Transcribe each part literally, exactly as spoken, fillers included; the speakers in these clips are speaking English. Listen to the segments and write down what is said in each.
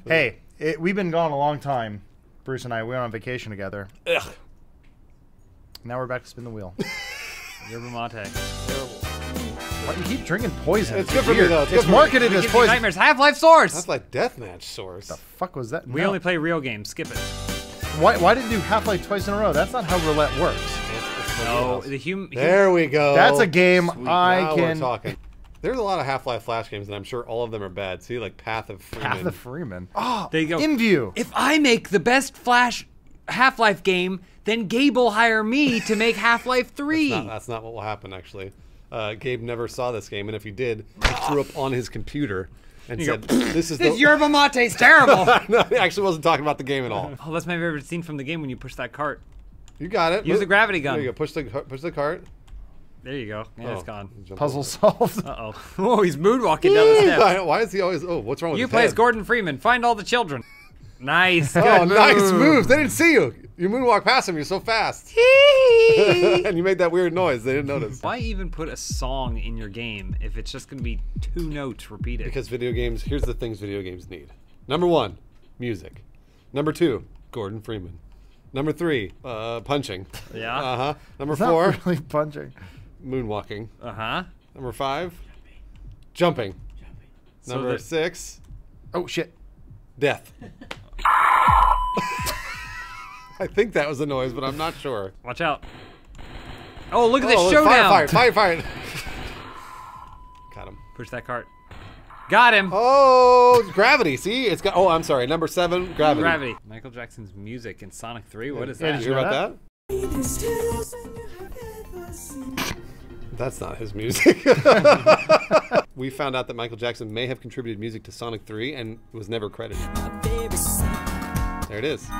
Hey, it, we've been gone a long time. Bruce and I, we went on vacation together. Ugh. Now we're back to spin the wheel. Yerba mate. Terrible. Why do you keep drinking poison? It's good for me though. It's, it's marketed as poison. Nightmares. Half-Life source. That's like deathmatch source. The fuck was that? We no. only play real games. Skip it. Why? Why did you do Half-Life twice in a row? That's not how roulette works. No, the human. There we go. That's a game Sweet. I now can. We're talking. There's a lot of Half-Life Flash games, and I'm sure all of them are bad. See, like Path of Freeman. Path of Freeman. Oh, there you go. In View. If I make the best Flash Half-Life game, then Gabe will hire me to make Half-Life three. That's not, that's not what will happen, actually. Uh, Gabe never saw this game, and if he did, he threw up on his computer and You said, go, "This is this the." yerba mate's terrible. No, he actually wasn't talking about the game at all. Oh, that's my favorite scene from the game when you push that cart. You got it. Use the gravity gun. There you go. Push the push the cart. There you go. Yeah, Oh, it's gone. Puzzle solved. Uh oh. Oh, he's moonwalking down the steps. Why, why is he always? Oh, what's wrong with You his play as head? Gordon Freeman. Find all the children. Nice. Good Oh, move. nice moves. They didn't see you. You moonwalk past him. You're so fast. And you made that weird noise. They didn't notice. Why even put a song in your game if it's just going to be two notes repeated? Because video games, here's the things video games need. Number one, music. Number two, Gordon Freeman. Number three, uh, punching. Yeah. Uh-huh. Number It's four, not really punching. moonwalking. Uh-huh. Number five, jumping. So Number that- six, Oh shit. death. I think that was a noise, but I'm not sure. Watch out. Oh, look at Oh, this look, showdown. Fire, fire, fire, fire. Got him. Push that cart. Got him. Oh, gravity. See, it's got. Oh, I'm sorry. Number seven, gravity. Gravity. Michael Jackson's music in Sonic three. What is Yeah, that? Did you hear about that? That's not his music. We found out that Michael Jackson may have contributed music to Sonic three and was never credited. There it is.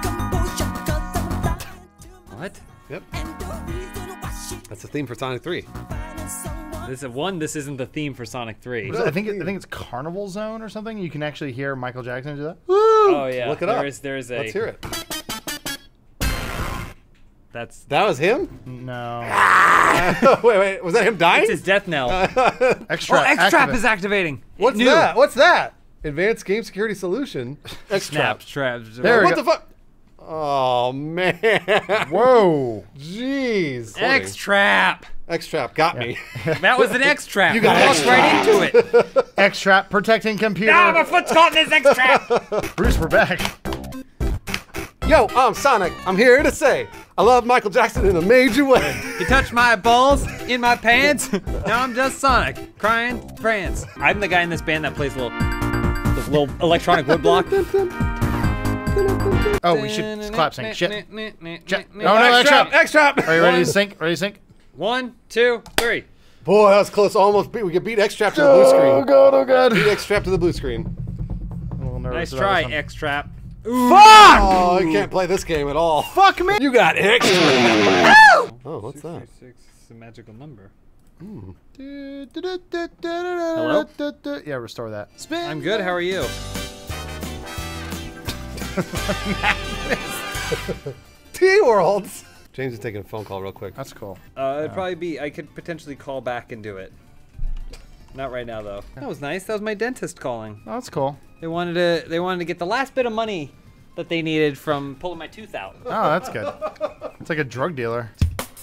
What? Yep. That's the theme for Sonic three. This is one. This isn't the theme for Sonic three. Was it- I think it, I think it's Carnival Zone or something. You can actually hear Michael Jackson do that. Oh yeah. Look it there up. Is, there is a. Let's hear it. That's. That was him? No. wait, wait. Was that him dying? It's his death knell. Extra. Oh, X-Trap activate. is activating. What's New. that? What's that? Advanced Game Security Solution. X-Trap. Snap traps. There we What go. the fuck? Oh, man. Whoa. Jeez. X-Trap. X-Trap got me. That was an X-Trap. You got walked X-Trap. right into it. X-Trap protecting computer. Ah, my foot's caught in this X-Trap. Bruce, we're back. Yo, I'm Sonic. I'm here to say I love Michael Jackson in a major way. You touched my balls in my pants. Now I'm just Sonic, crying France. I'm the guy in this band that plays little, the little electronic woodblock. Oh, we should clap sync. Shit. Oh no, X-Trap. X-Trap. X-Trap. Are you ready to sync? Ready to sync? One, two, three. Boy, that was close. Almost beat. We could beat X-Trap to the blue Oh screen. god, oh god. Beat X-Trap to the blue screen. I'm a little nervous Nice about try, this one. X-Trap. Fuck! Oh, you can't play this game at all. Fuck me! You got X-Trap. Oh, what's that? Six is a magical number. Hello? Hello? Yeah, restore that. Spin. I'm good, how are you? T-Worlds. James is taking a phone call real quick. That's cool. Uh, it'd probably be, I could potentially call back and do it. Not right now, though. That was nice, that was my dentist calling. Oh, that's cool. They wanted to, they wanted to get the last bit of money that they needed from pulling my tooth out. Oh, that's good. It's like a drug dealer.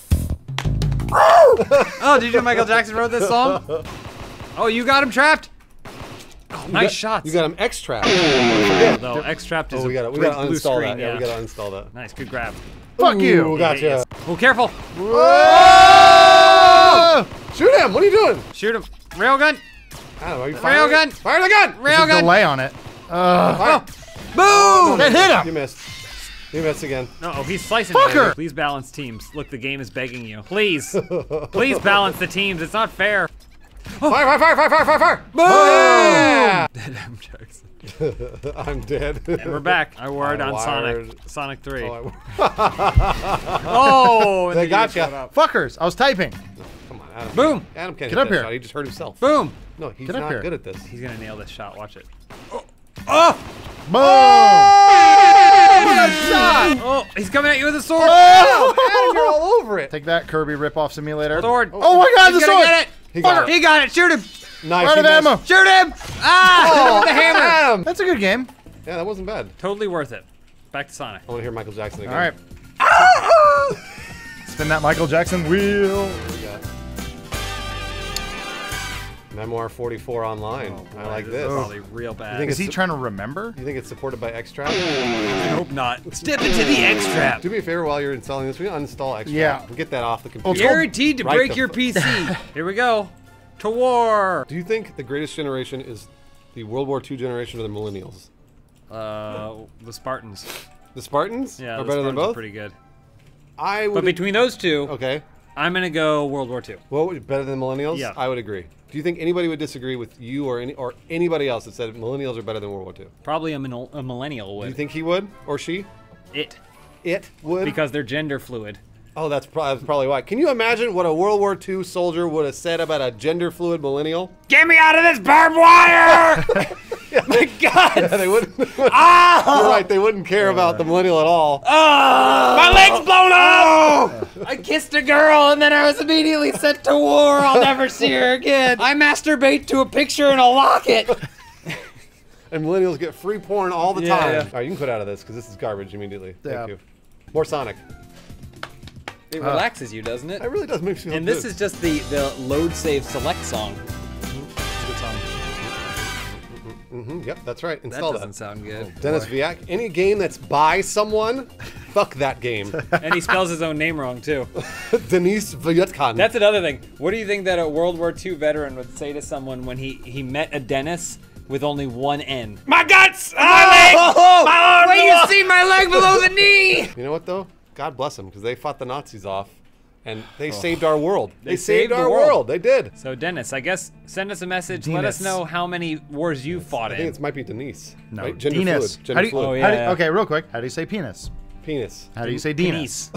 Oh, did you know Michael Jackson wrote this song? Oh, you got him trapped? Oh, nice got, shots. You got him X-Trap. No, X-Trapped is Oh, we a gotta, we blue gotta uninstall screen, that. Yeah, we yeah. gotta uninstall that. Nice, good grab. Fuck you. Ooh, gotcha. Yes. Oh, careful. Oh! Shoot him! What are you doing? Shoot him. Railgun. I don't know. Are you firing? Railgun. Fire the gun! There's a Railgun. delay on it. Uh, Fire. Boom! that hit You him. missed. You missed again. No, oh, he's slicing Fucker! it. Please balance teams. Look, the game is begging you. Please. Please balance the teams. It's not fair. Fire, fire, fire, fire, fire, fire, fire! Boom! Yeah! Dead M. Jackson. I'm dead. And we're back. I wired I on wired. Sonic. Sonic three. Oh, Oh, and They then you got just ya. shut up. Fuckers, I was typing. Come on, Adam. Boom. Adam can't Get hit up that here. shot. He just hurt himself. Boom. No, he's Get up not here. good at this. He's gonna nail this shot. Watch it. Oh! Boom! What a shot! Oh, he's coming at you with a sword. Oh, Adam, you're all over it. Take that, Kirby ripoff simulator. Sword. Oh my god, He's the gonna sword! get it. He got He it. got it. Shoot him. Nice. Out he of missed. ammo. Shoot him. Ah! Oh, with the hammer. Adam. That's a good game. Yeah, that wasn't bad. Totally worth it. Back to Sonic. I want to hear Michael Jackson again. All right. Spin that Michael Jackson wheel. What do we got? Memoir forty-four online. Oh, I like this. this. Is probably real bad. think Is he it's- trying to remember? You think it's supported by X-Trap? I hope not. Step into the X-Trap. Do me a favor while you're installing this. We uninstall X-Trap. Yeah. We'll get that off the computer. Guaranteed to Right break the your f- P C. Here we go. To war. Do you think the greatest generation is the World War Two generation or the millennials? Uh, the Spartans. The Spartans Yeah, are the better Spartans than are both? pretty good. I would. But between those two, Okay. I'm gonna go World War Two. Well, better than millennials? Yeah. I would agree. Do you think anybody would disagree with you or any or anybody else that said millennials are better than World War Two? Probably a, min- a millennial Do would. you think he would or she? It. It would. Because they're gender fluid. Oh, that's, pro- that's probably why. Can you imagine what a World War Two soldier would have said about a gender fluid millennial? Get me out of this barbed wire! My God! Yeah, they wouldn't. Ah! You're right. They wouldn't care about the millennial at all. Oh, my leg's blown off! I kissed a girl and then I was immediately sent to war. I'll never see her again. I masturbate to a picture in a locket. And millennials get free porn all the Yeah, time. yeah. All right, you can quit out of this because this is garbage immediately. Yeah. Thank you. More Sonic. It relaxes you, doesn't it? It really does make you feel And good. this is just the, the load save select song. It's a good song. Mm-hmm, yep, that's right. That Install doesn't that. sound good. Dennis Viak, any game that's by someone, fuck that game. And he spells his own name wrong, too. Denise Viatkan. That's another thing. What do you think that a World War Two veteran would say to someone when he, he met a Dennis with only one N? My guts! My leg! My arm! Wait, you see my leg below the knee! You know what, though? God bless them, because they fought the Nazis off, and they saved our world. They, They saved, saved the our world. world. They did. So, Dennis, I guess send us a message. Let us Dennis. know how many wars you fought I in. think it might be Denise. No, right? Gender Dennis. fluid. Gender How do you, fluid. Oh, yeah. how do you- okay, real quick. How do you say penis? Penis. How do you say Dennis?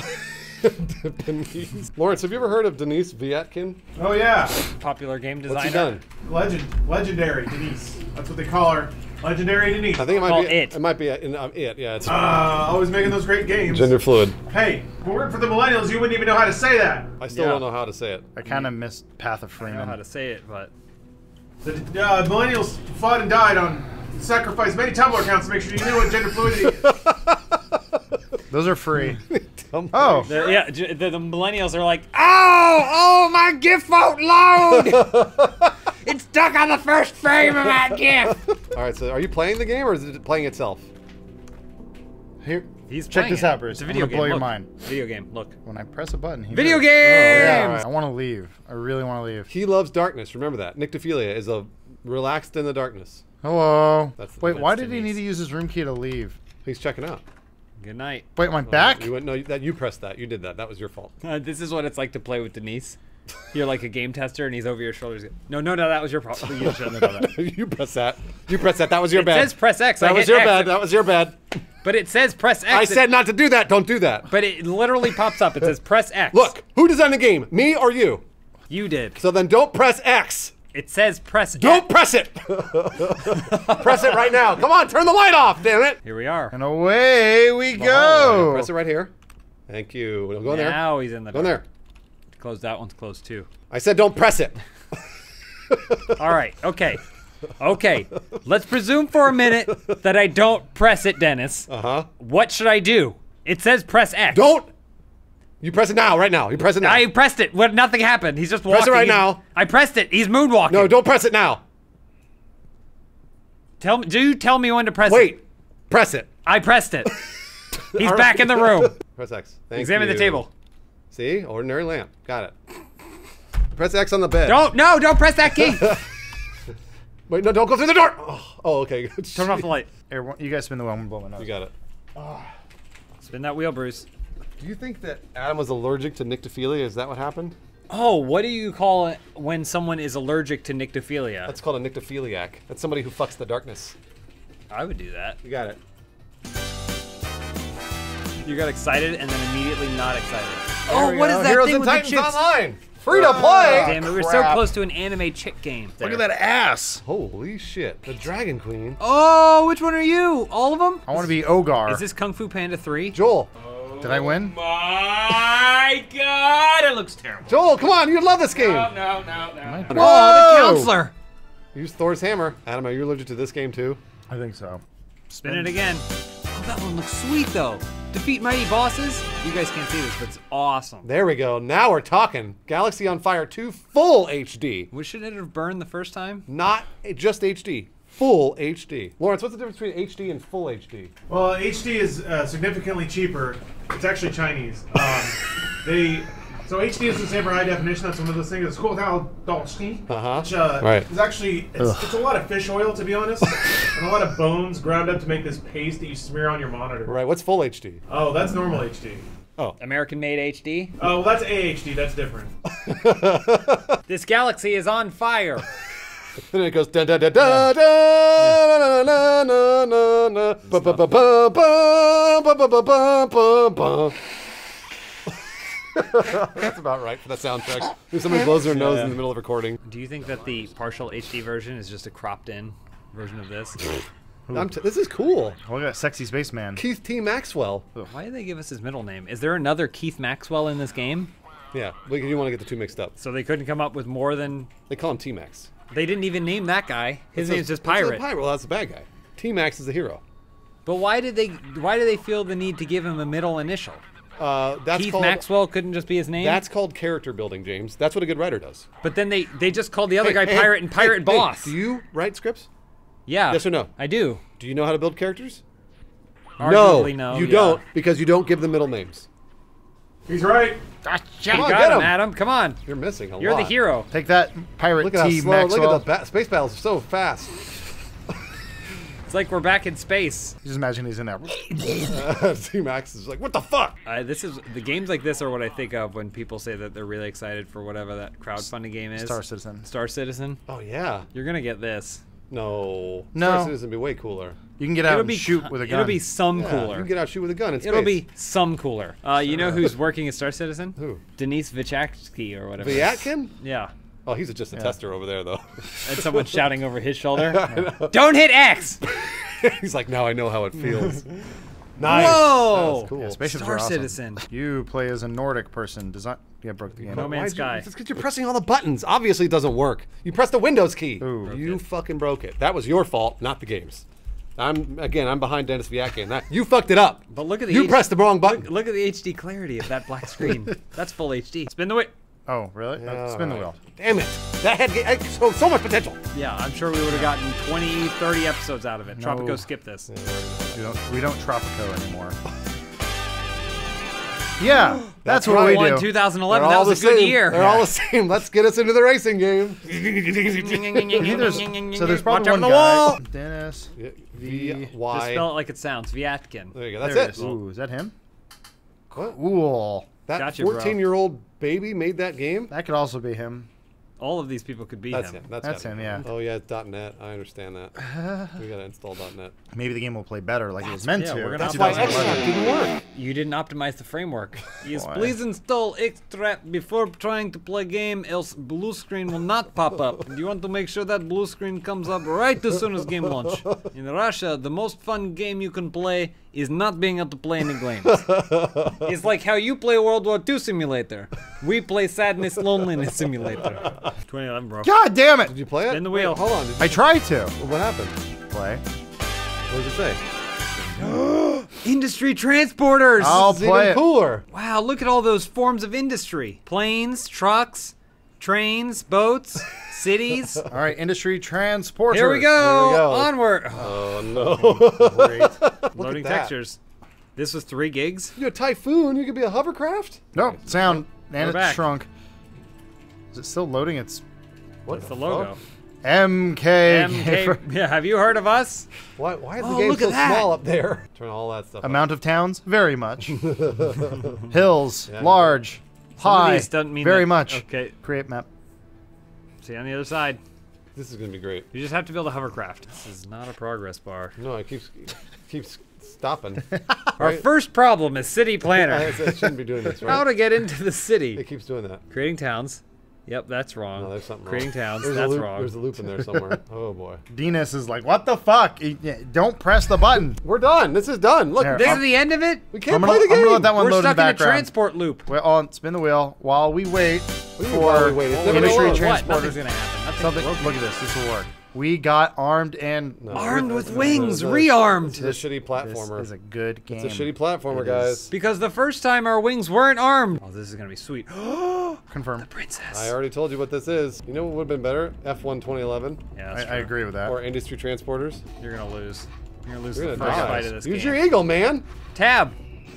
Denise. Lawrence, have you ever heard of Denise Viatkin? Oh yeah, Popular game designer. What's he done? legend, legendary Denise. That's what they call her. Legendary Denise. I think it might Call be it. It might be in, um, it. Yeah, it's Uh, always making those great games. gender fluid. Hey, if it weren't for the millennials, you wouldn't even know how to say that. I still Yeah. don't know how to say it. I kind of missed Path of I don't know how Freeman. to say it, but The uh, millennials fought and died on sacrificed many Tumblr accounts to make sure you knew what gender fluidity is. Those are free. Oh. the, yeah, j- the, the millennials are like, oh, oh, my GIF won't load. It's stuck on the first frame of my GIF. All right, so are you playing the game or is it playing itself? Here, He's check playing this it. out, Bruce. It's a I'm video gonna game. blow your Look. mind. Video game. Look. When I press a button, he Video moves. game. Yeah, I want to leave. I really want to leave. He loves darkness. Remember that. Nyctophilia is a relaxed in the darkness. Hello. That's- Wait, why that's did he Denise. need to use his room key to leave? He's checking out. Good night. Wait, my back? You went no. That you pressed that. You did that. That was your fault. Uh, this is what it's like to play with Denise. You're like a game tester, and he's over your shoulders. No, no, no, that was your problem. You shouldn't have done that. You press that. You press that. That was your It bad. says press X. That I was hit your X, bad. That was your bad. But it says press X. I It- said not to do that. Don't do that. But it literally pops up. It says press X. Look, who designed the game? Me or you? You did. So then don't press X. It says press Don't X. press it. Press it right now. Come on, turn the light off, damn it. Here we are. And away we Oh, go. press it right here. Thank you. We'll go in there. Now he's in the Go in dark. there. Close that one's closed too. I said don't press it. All right. Okay. Okay. Let's presume for a minute that I don't press it, Dennis. Uh-huh. What should I do? It says press X. Don't. You press it now, right now. You press it now. I pressed it. What? Nothing happened. He's just walking. Press it right He's- now. I pressed it. He's moonwalking. No, don't press it now. Tell me. Do you tell me when to press it? Wait. Press it. I pressed it. He's All back right. in the room. Press X. Thank Examine you. the table. See? Ordinary lamp. Got it. Press X on the bed. Don't. No. Don't press that key. Wait, no, don't go through the door. Oh, oh okay. Turn off the light. Here, you guys spin the wheel. I'm gonna blow my nose. You got it. Spin that wheel, Bruce. Do you think that Adam was allergic to nyctophilia? Is that what happened? Oh, what do you call it when someone is allergic to nyctophilia? That's called a nyctophiliac. That's somebody who fucks the darkness. I would do that. You got it. You got excited and then immediately not excited. There Oh, we what go. is that Heroes thing and with the Titans chicks? Online. Free to play. Damn it, we're so crap. close to an anime chick game. Look at that ass. Holy shit. The Dragon Queen. Oh, which one are you? All of them? I want to be Ogar. Is this Kung Fu Panda three? Joel. Did I win? My God, it looks terrible. Joel, come on. You love this game. No, no, no, no. Whoa. Oh, the counselor. Use Thor's hammer. Adam, are you allergic to this game too? I think so. Spin it again. Oh, that one looks sweet though. Defeat mighty bosses. You guys can't see this, but it's awesome. There we go. Now we're talking. Galaxy on Fire two full H D. Well, shouldn't it have burned the first time? Not just H D. Full H D. Lawrence, what's the difference between H D and full H D? Well, H D is uh, significantly cheaper. It's actually Chinese. Um, they so H D is the same for high definition. That's one of those things. It's called how Dolchny. Uh-huh. Which uh, Right. is actually it's, it's a lot of fish oil, to be honest, and a lot of bones ground up to make this paste that you smear on your monitor. Right. What's full H D? Oh, that's normal H D. Oh. American-made H D. Oh, well, that's A H D. That's different. This galaxy is on fire. Then it goes da da da da da na na na na na ba ba ba ba ba ba ba ba ba ba ba. That's about right for that soundtrack. If somebody blows their nose Yeah. in the middle of recording. Do you think that the partial H D version is just a cropped-in version of this? I'm t this is cool. Look at that sexy spaceman. Keith T. Maxwell. Why did they give us his middle name? Is there another Keith Maxwell in this game? Yeah, we you want to get the two mixed up. So they couldn't come up with more than... They call him T Max. They didn't even name that guy. His It's name's a- just it's a Pirate. pirate. Well, that's the bad guy. T Max is the hero. But why did they why did they feel the need to give him a middle initial? Uh, that's Keith called, Maxwell couldn't just be his name? That's called character building, James. That's what a good writer does. But then they, they just called the other Hey, guy hey, Pirate and hey, Pirate hey, Boss. do you write scripts? Yeah. Yes or no? I do. Do you know how to build characters? Arguably no. you yeah. don't, because you don't give them middle names. He's right. Gotcha. Come You on, got get him, him. Adam. Come on. You're missing a You're lot. the hero. Take that, Pirate Look at T how slow. Maxwell. Look at the ba space battles are so fast. It's like we're back in space. Just imagine he's in there. T Max is like, what the fuck? Uh, this is the games like this are what I think of when people say that they're really excited for whatever that crowdfunding game is. Star Citizen. Star Citizen. Oh yeah. You're gonna get this. No. No. Star Citizen would be way cooler. You can get out It'll and be shoot co- with a gun. It'll be some Yeah, cooler. You can get out, shoot with a gun in space. It'll be some cooler. Uh, you know who's working at Star Citizen? Who? Denise Vichatsky or whatever. Vyatkin? Yeah. Oh, he's just a tester over there, though. And someone shouting over his shoulder. Don't hit X! He's like, now I know how it feels. Nice. Whoa! That's cool. Yeah, spaceships Star are awesome. Citizen. You play as a Nordic person. Design. Yeah, broke the game. No Man's Why'd you- Sky. It's because you're pressing all the buttons. Obviously, it doesn't work. You pressed the Windows key. Ooh. Broke You it. fucking broke it. That was your fault, not the game's. I'm again. I'm behind Dennis Vyatkin. That you fucked it up. But look at the You H- pressed the wrong button. Look, look at the H D clarity of that black screen. That's full H D. Spin the wheel. Oh, really? Uh, spin the wheel. Damn it. That had ga- so so much potential. Yeah, I'm sure we would have gotten twenty, thirty episodes out of it. No. Tropico, skip this. We don't. We don't Tropico anymore. Yeah, that's, That's what right. we Won do. two thousand They're eleven. That all was a the good same. year. They're all the same. Let's get us into the racing game. There's- so there's Watch probably out one for the guy. wall. Dennis. V Just Y. spell it like it sounds. Vyatkin. There you go. That's There it. it is. Ooh, is that him? What? Cool. That Gotcha, bro. fourteen-year-old baby made that game. That could also be him. All of these people could be That's him. him. That's, That's gotta him, be yeah. Oh yeah, it's .net. I understand that. We gotta install .net. Maybe the game will play better like it was meant yeah, to. we're gonna That's two why thousand eleven. Extract didn't work. You didn't optimize the framework. Yes, Boy. please install Extract before trying to play game, else blue screen will not pop up. You want to make sure that blue screen comes up right as soon as game launch. In Russia, the most fun game you can play is not being able to play any games. It's like how you play World War Two simulator. We play Sadness Loneliness simulator. twenty eleven, bro. God damn it! Did you play it? Spin the wheel. Wait, hold on. Did you, I tried to what happened? play. What does it say? Industry transporters. I'll It's play even it. cooler. Wow, look at all those forms of industry. Planes, trucks, trains, boats, cities. All right, industry transporters. Here we go. Here we go. Onward. Oh no. Great. Loading that. textures. This was three gigs. You're a typhoon. You could be a hovercraft. Nope, sound. And We're it's back. shrunk. Is it still loading? It's What's the logo? M K. M K. Yeah, have you heard of us? Why? Why is the Oh, game look so at that. small up there? Turn all that stuff. Amount of towns? Very much. Hills? Yeah, large. Some of High? these doesn't mean very that- much. Okay, Create map. see on the other side. up. This is gonna be great. You just have to build a hovercraft. This is not a progress bar. No, it keeps keeps stopping. Our Right? first problem is city I, planner. I shouldn't be doing this, How right? to get into the city. It keeps doing that. Creating towns. Yep, that's wrong. No, there's something Creating wrong. towns. There's a That's loop, wrong. There's a loop in there somewhere. Oh boy. Dinas is like, what the fuck? You- yeah, Don't press the button. We're done. This is done. Look, There. This I'm- is the end of it? we can't I'm gonna, play the I'm game. gonna let that one We're load in the stuck in a background. transport loop. Wait, on, spin the wheel while we wait do you mean for while we wait? It's never gonna industry load. What? Nothing's transporters. gonna happen. Nothing's Something. broken. Look at this. This will work. We got armed and No. Armed with This wings, is a- rearmed. This is a shitty this platformer. is a good game. It's a shitty platformer, It guys. is. Because the first time our wings weren't armed. Oh, this is gonna be sweet. Confirm. Princess. I already told you what this is. You know what would have been better? F one twenty eleven Yeah, I, that's I true. agree with that. or industry transporters. You're gonna lose. You're gonna lose You're the gonna first die. fight of this Use game. your eagle, man. Tab.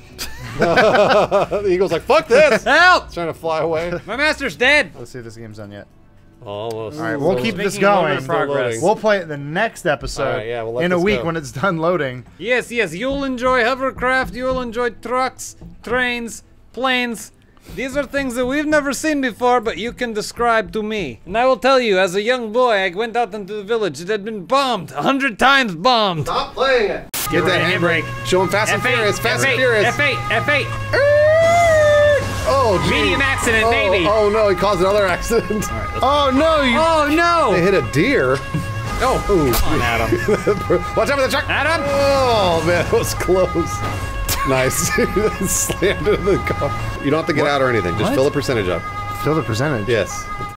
The eagle's like, fuck this. Help! It's trying to fly away. My master's dead. Let's see if this game's done yet. Almost. All right, we'll So- keep this Making a little bit going. of progress. We'll play it the next episode All right, yeah, we'll let in a this week go. when it's done loading. Yes, yes, you'll enjoy hovercraft, you'll enjoy trucks, trains, planes. These are things that we've never seen before, but you can describe to me. And I will tell you, as a young boy, I went out into the village. It had been bombed, a hundred times bombed. Stop playing it. Get ready, that handbrake. Show him Fast and F eight, Furious. Fast F eight, and Furious. F eight, F eight. Oh, gee. Medium accident, oh, maybe. Oh no, he caused another accident. Oh no! You Oh They no! hit a deer. Oh, Ooh. come on, Adam. Watch out for the truck. Adam? Oh man, that was close. Nice. Slammed into the car. You don't have to get out or anything. Just What? fill the percentage up. fill the percentage. Yes.